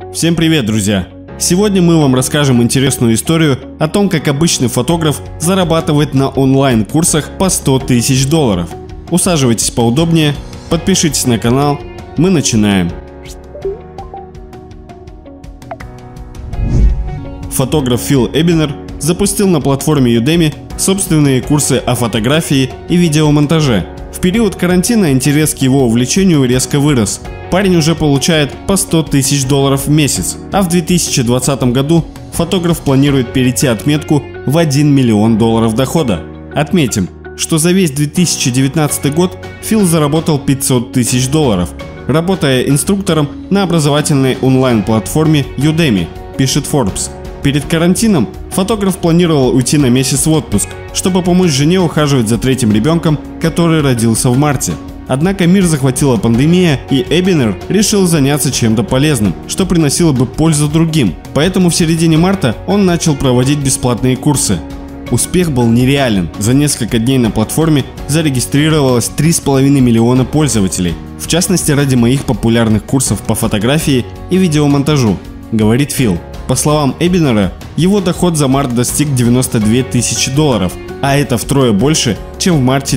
Всем привет, друзья! Сегодня мы вам расскажем интересную историю о том, как обычный фотограф зарабатывает на онлайн-курсах по $100 тысяч. Усаживайтесь поудобнее, подпишитесь на канал, мы начинаем. Фотограф Фил Эбинер запустил на платформе Udemy собственные курсы о фотографии и видеомонтаже. В период карантина интерес к его увлечению резко вырос. Парень уже получает по $100 тысяч в месяц, а в 2020 году фотограф планирует перейти отметку в $1 миллион дохода. Отметим, что за весь 2019 год Фил заработал $500 тысяч, работая инструктором на образовательной онлайн-платформе Udemy, пишет Forbes. Перед карантином фотограф планировал уйти на месяц в отпуск, чтобы помочь жене ухаживать за третьим ребенком, который родился в марте. Однако мир захватила пандемия, и Эбинер решил заняться чем-то полезным, что приносило бы пользу другим. Поэтому в середине марта он начал проводить бесплатные курсы. Успех был нереален. За несколько дней на платформе зарегистрировалось 3,5 миллиона пользователей. В частности, ради моих популярных курсов по фотографии и видеомонтажу, говорит Фил. По словам Эбинера, его доход за март достиг $92 тысячи, а это втрое больше, чем в марте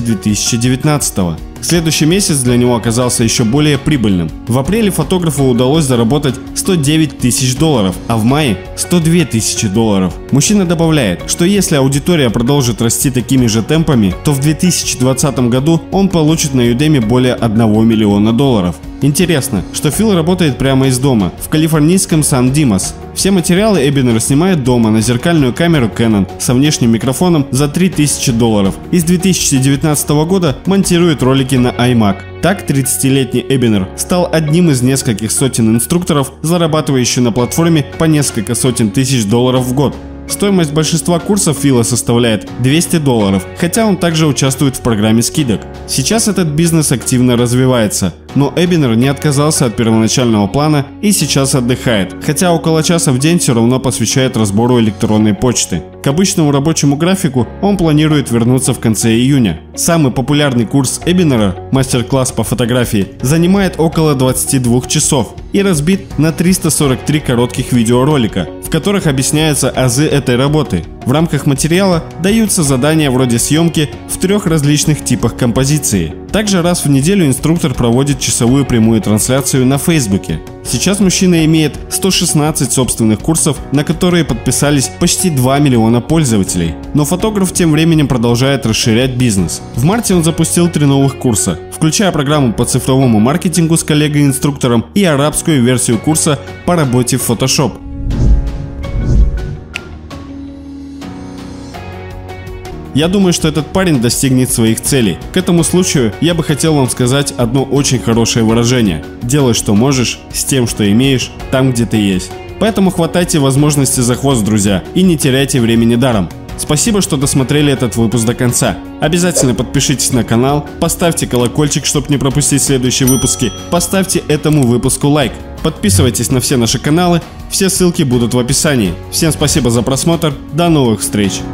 2019 года. Следующий месяц для него оказался еще более прибыльным. В апреле фотографу удалось заработать $109 тысяч, а в мае $102 тысячи. Мужчина добавляет, что если аудитория продолжит расти такими же темпами, то в 2020 году он получит на Udemy более $1 миллиона. Интересно, что Фил работает прямо из дома, в калифорнийском Сан-Димас. Все материалы Эбинер снимает дома на зеркальную камеру Canon со внешним микрофоном за $3000 и с 2019 года монтирует ролики на iMac. Так, 30-летний Эбинер стал одним из нескольких сотен инструкторов, зарабатывающих на платформе по несколько сотен тысяч долларов в год. Стоимость большинства курсов Фила составляет $200, хотя он также участвует в программе скидок. Сейчас этот бизнес активно развивается, но Эбинер не отказался от первоначального плана и сейчас отдыхает, хотя около часа в день все равно посвящает разбору электронной почты. К обычному рабочему графику он планирует вернуться в конце июня. Самый популярный курс Эбинера, мастер-класс по фотографии, занимает около 22 часов и разбит на 343 коротких видеоролика, в которых объясняются азы этой работы. В рамках материала даются задания вроде съемки в 3 различных типах композиции. Также раз в неделю инструктор проводит часовую прямую трансляцию на Фейсбуке. Сейчас мужчина имеет 116 собственных курсов, на которые подписались почти 2 миллиона пользователей. Но фотограф тем временем продолжает расширять бизнес. В марте он запустил 3 новых курса, включая программу по цифровому маркетингу с коллегой-инструктором и арабскую версию курса по работе в Photoshop. Я думаю, что этот парень достигнет своих целей. К этому случаю я бы хотел вам сказать одно очень хорошее выражение: делай, что можешь, с тем, что имеешь, там, где ты есть. Поэтому хватайте возможности за хвост, друзья, и не теряйте времени даром. Спасибо, что досмотрели этот выпуск до конца. Обязательно подпишитесь на канал, поставьте колокольчик, чтобы не пропустить следующие выпуски, поставьте этому выпуску лайк. Подписывайтесь на все наши каналы, все ссылки будут в описании. Всем спасибо за просмотр, до новых встреч!